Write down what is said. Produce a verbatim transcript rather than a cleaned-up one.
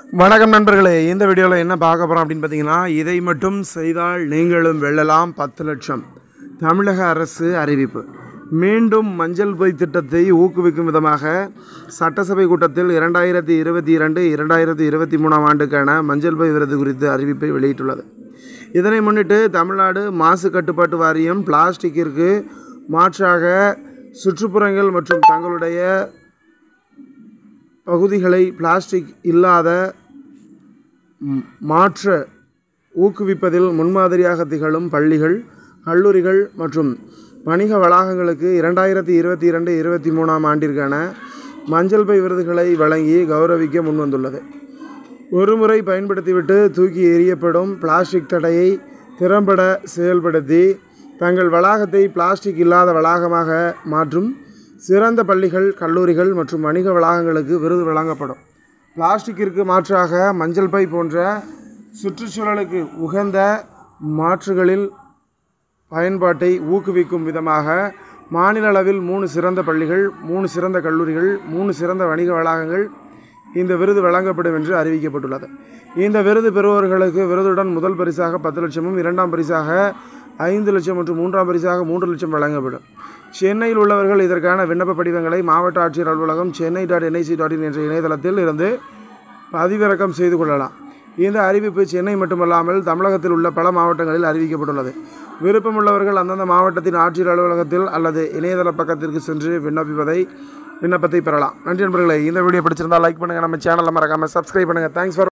வணக்கம் நண்பர்களே, இந்த வீடியோவில் என்ன பார்க்க போகிறோம் அப்படின்னு பார்த்தீங்கன்னா, இதை மட்டும் செய்தால் நீங்களும் வெல்லலாம் பத்து லட்சம். தமிழக அரசு அறிவிப்பு. மீண்டும் மஞ்சள் பை திட்டத்தை ஊக்குவிக்கும் விதமாக சட்டசபை கூட்டத்தில் இரண்டாயிரத்தி இருபத்தி இரண்டு இரண்டாயிரத்தி இருபத்தி மூணாம் ஆண்டுக்கான மஞ்சள் பை விருது குறித்து அறிவிப்பை வெளியிட்டுள்ளது. இதனை முன்னிட்டு தமிழ்நாடு மாசு கட்டுப்பாட்டு வாரியம் பிளாஸ்டிக்கிற்கு மாற்றாக சுற்றுப்புறங்கள் மற்றும் தங்களுடைய பகுதிகளை பிளாஸ்டிக் இல்லாத மாற்ற ஊக்குவிப்பதில் முன்மாதிரியாக திகழும் பள்ளிகள், கல்லூரிகள் மற்றும் வணிக வளாகங்களுக்கு இரண்டாயிரத்தி இருபத்தி இரண்டு இருபத்தி மூணாம் ஆண்டிற்கான மஞ்சள் பை விருதுகளை வழங்கி கௌரவிக்க முன்வந்துள்ளது. ஒருமுறை பயன்படுத்திவிட்டு தூக்கி எறியப்படும் பிளாஸ்டிக் தடையை திறம்பட செயல்படுத்தி தங்கள் வளாகத்தை பிளாஸ்டிக் இல்லாத வளாகமாக மாற்றும் சிறந்த பள்ளிகள், கல்லூரிகள் மற்றும் வணிக வளாகங்களுக்கு விருது வழங்கப்படும். பிளாஸ்டிக்கிற்கு மாற்றாக மஞ்சள் பை போன்ற சுற்றுச்சூழலுக்கு உகந்த மாற்றுகளில் பயன்பாட்டை ஊக்குவிக்கும் விதமாக மாநில அளவில் மூணு சிறந்த பள்ளிகள், மூணு சிறந்த கல்லூரிகள், மூணு சிறந்த வணிக வளாகங்கள் இந்த விருது வழங்கப்படும் என்று அறிவிக்கப்பட்டுள்ளது. இந்த விருது பெறுபவர்களுக்கு விருதுடன் முதல் பரிசாக பத்து லட்சமும், இரண்டாம் பரிசாக ஐந்து லட்சம் மற்றும் மூன்றாம் பரிசாக மூன்று லட்சம் வழங்கப்படும். சென்னையில் உள்ளவர்கள் இதற்கான விண்ணப்ப படிவங்களை மாவட்ட ஆட்சியர் அலுவலகம் Chennai dot NIC dot in என்ற இணையதளத்தில் இருந்து பதிவிறக்கம் செய்து கொள்ளலாம். இந்த அறிவிப்பு சென்னை மட்டுமல்லாமல் தமிழகத்தில் உள்ள பல மாவட்டங்களில் அறிவிக்கப்பட்டுள்ளது. விருப்பமுள்ளவர்கள் அந்தந்த மாவட்டத்தின் ஆட்சியர் அலுவலகத்தில் அல்லது இணையதள பக்கத்திற்கு சென்று விண்ணப்பிப்பதை விண்ணப்பத்தை பெறலாம். நன்றி நண்பர்களே, இந்த வீடியோ பிடிச்சிருந்தால் லைக் பண்ணுங்கள், நம்ம சேனலை மறக்காமல் சப்ஸ்கிரைப் பண்ணுங்கள். Thanks for